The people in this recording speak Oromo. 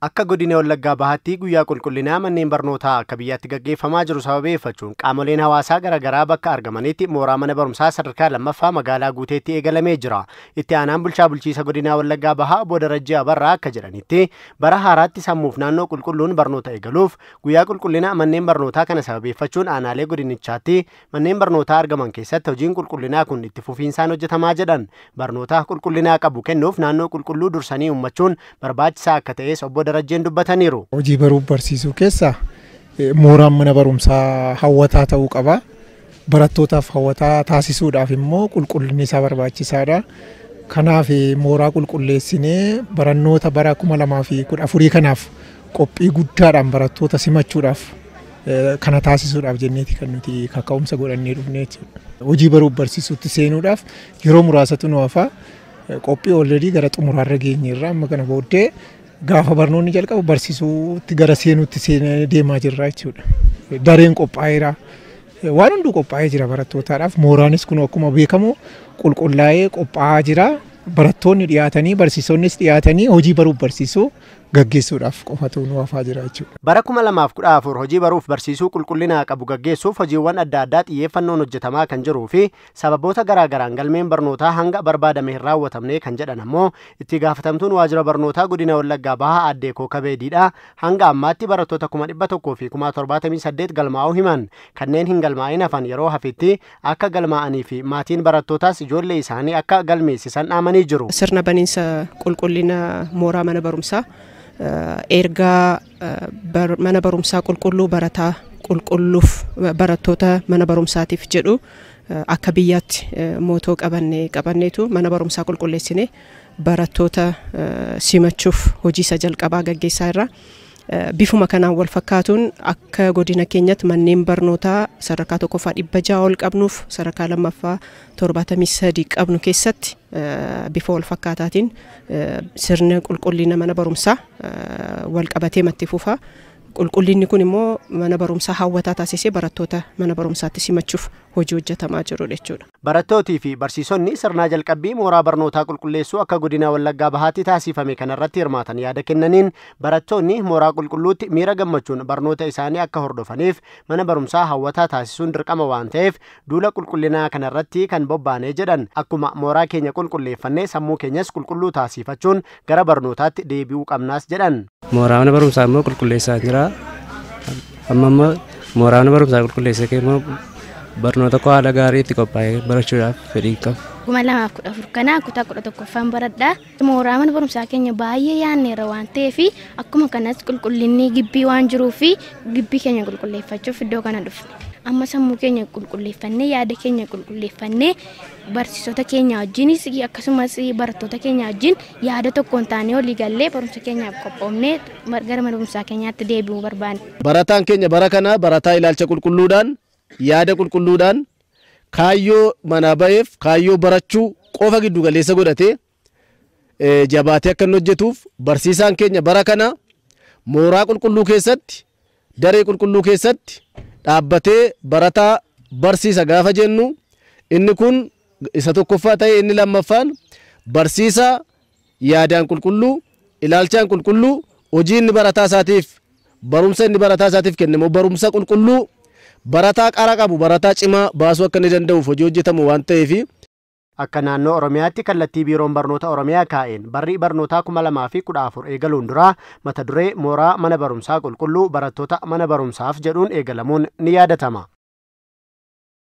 Akka Godina Wallagaa Bahaatti guyyaa qulqullinaa manneen barnootaa akka biyyaatti gaggeeffamaa jiru sababeeffachuun qaamoleen hawaasaa garaagaraa bakka argamanitti mooraa mana barumsaa sadarkaa lammaffaa magaalaa Guuteetti eegalamee jira. Itti aanaan bulchiisa Godina Wallagaa Bahaa Obbo Darajjii Barraa akka jedhanitti bara haaraatti sammuuf naannoo qulqulluun barnoota eegaluuf guyyaa qulqullinaa manneen barnootaa kana sababeeffachuun aanaalee godinichaatti manneen barnootaa argaman keessatti hojiin qulqullinaa kun itti fufiinsaan hojjetamaa jedhan. Barnoota qulqullinaa qabu kennuuf naannoo qulqulluu dursanii uummachuun barbaachisaa akka ta'es Obbo Darajjeen dubbataniiru. Hojii baruu barsiisuu keessa mooraan mana barumsaa hawwataa ta'uu qaba. Barattootaaf hawwataa taasisuudhaaf immoo qulqullinni isaa barbaachisaadha. Kanaaf mooraa qulqulleessinee barannoota bara 2014 kanaaf qophii guddaadhaan barattoota simachuudhaaf kana taasisuudhaaf jenneeti kan nuti kaka'umsa godhannee dhufnee jechuudha. Hojii baruu barsiisuutti seenuudhaaf yeroo muraasatu nu hafa. Qophii already gara xumuraarra geenyeerra amma kana booddee gaafa barnoonni jalqabu barsiisuutti gara seenuutti seenee deemaa jirra jechuudha. Dareen qophaa'eera. Waan hunduu qophaa'ee jira barattootaadhaaf. Mooraanis kun akkuma beekamu qulqullaa'ee qophaa'aa jira. Barattoonni dhiyaatanii barsiisonnis dhiyaatanii hojii baruu barsiisuu gaggeessuudhaaf qofatu nu hafaa jira jechuudha. Bara 2014 hojii baruuf barsiisuu qulqullinaa qabu gaggeessuuf hojiiwwan adda addaa xiyyeeffannoon hojjetamaa kan jiruu fi sababoota garaagaraan galmeen barnootaa hanga barbaadame hin raawwatamne kan jedhan ammoo itti gaafatamtuun waajjira barnootaa Godina Wallagaa Bahaa Addee Kabeediidha. Hanga ammaatti barattoota 100,000 fi 78 galmaa'uu himan. Kanneen hin galmaa'in hafan yeroo hafetti akka galmaa'anii fi maatiin barattootaas ijoollee isaanii akka galmeessisan dhaamanii jiru. Sirna baniinsa qulqullina mooraa mana barumsaa ergaa mana barumsaa qulqulluu barataa qulqulluuf barattoota mana barumsaatiif jedhu akka biyyaatti mootoo qabanneetu mana barumsaa qulqulleessine barattoota simachuuf hojii isa jalqabaa gaggeessaa irra. Bifuma kanaan wal fakkaatuun akka godina keenyatti manneen barnootaa sadarkaa 100 ol qabnuuf sadarkaa lammaffaa 73 qabnu keessatti bifa wal fakkaataatiin sirna qulqullina mana barumsaa wal qabatee matti fufa. Qulqullinni kun immoo mana barumsaa hawwataa taasisee barattoota mana barumsaatti simachuuf hojii hojjetamaa jiru jechuudha. Barattootii fi barsiisonni sirna jalqabbii mooraa barnootaa qulqulleessuu akka Godina Wallagaa Bahaatti taasifame kanarratti hirmaatan yaada kennaniin barattoonni mooraa qulqulluutti miira gammachuun barnoota isaanii akka hordofaniif mana barumsaa hawwataa taasisuun dirqama waan ta'eef duula qulqullinaa kanarratti kan bobbaanee jedhan. Akkuma mooraa keenya qulqulleeffannee sammuu keenyas qulqulluu taasifachuun gara barnootaatti deebi'uu qabnaas jedhan. Mooraa mana barumsaa immoo qulqulleessaa jira. Amma mooraa mana barumsaa qulqulleessee immoo barnoota haala gaariitti qophaa'ee barachuudhaaf fedhii qaba. 2014 kana kutaa 11ffaan baradha. Mooraa mana barumsaa keenya baay'ee yaadneerra waan ta'eef akkuma kanas qulqullinni gibbii waan jiruuf gibbii keenya qulqulleeffachuuf iddoo kana dhufne. Amma sammuu keenya qulqulleeffannee yaada keenya qulqulleeffannee barsiisota keenya wajjinis akkasumas barattoota keenya wajjin yaada tokkoon taanee olii gallee barumsa keenyaaf qophoofnee gara mana barumsaa keenyaatti deebi'uu barbaanne. Barataan keenya bara kana barataa ilaalcha qulqulluudhaan yaada qulqulluudhaan kaayyoo manaa ba'eef kaayyoo barachuu qofa giddu galeessa godhatee jabaatee akka inni hojjetuuf barsiisaan keenya bara kana mooraa qulqulluu keessatti daree qulqulluu keessatti dhaabbatee barataa barsiisa gaafa jennu inni kun isa tokkoffaa ta'ee inni lammaffaan barsiisaa yaadaan qulqulluu ilaalchaan qulqulluu hojii inni barataa isaatiif barumsa inni barataa isaatiif kennamu barumsa qulqulluu barataa qara qabu barataa cimaa baasuu akka inni danda'uuf hojii hojjetamu waan ta'eef. Akka naannoo Oromiyaatti kallattii biiroon barnoota Oromiyaa kaa'een barri barnootaa 2014 eegaluun dura mata duree mooraa mana barumsaa qulqulluu barattoota mana barumsaaf jedhuun eegalamuun ni yaadatama.